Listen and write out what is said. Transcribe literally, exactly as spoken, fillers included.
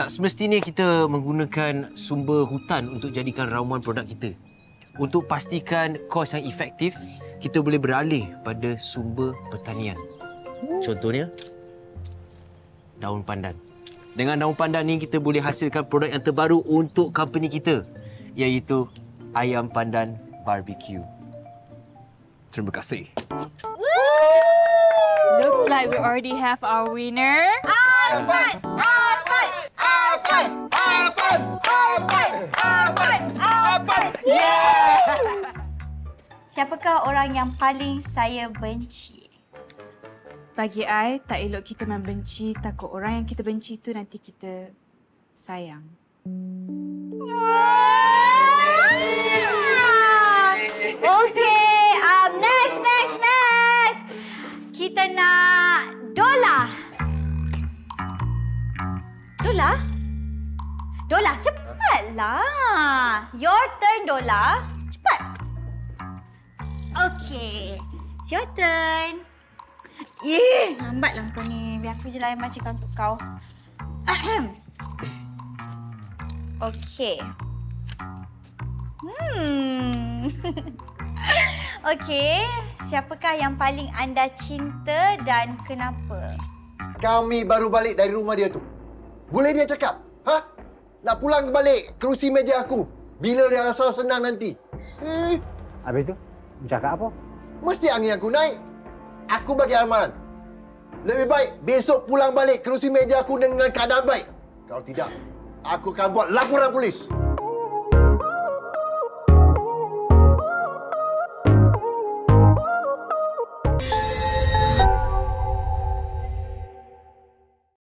Tak semestinya kita menggunakan sumber hutan untuk jadikan ramuan produk kita. Untuk pastikan kos yang efektif, kita boleh beralih pada sumber pertanian. Contohnya, daun pandan. Dengan daun pandan ni kita boleh hasilkan produk yang terbaru untuk company kita, iaitu ayam pandan barbecue. Terima kasih. Looks like we already have our winner. Arfan! Arfan! Arfan! Arfan! Arfan! Arfan! Arfan! Yeah! Siapakah orang yang paling saya benci? Bagi I, tak elok kita membenci, takut orang yang kita benci tu nanti kita sayang. Okey, um, next, next, next. Kita nak Dola. Dola? Dola, cepatlah. Your turn, Dola. Cepat. Okey, it's your turn. Eh, lambatlah kau ni. Biar aku je lah yang bacakan untuk kau. Okey. Hmm. Okey, siapakah yang paling anda cinta dan kenapa? Kami baru balik dari rumah dia tu. Boleh dia cakap? Ha? Nak pulang balik kerusi meja aku. Bila dia rasa senang nanti. Eh. Habis tu, bercakap apa? Mesti angin aku naik. Aku bagi amaran. Lebih baik besok pulang balik kerusi meja aku dengan keadaan baik. Kalau tidak, aku akan buat laporan polis.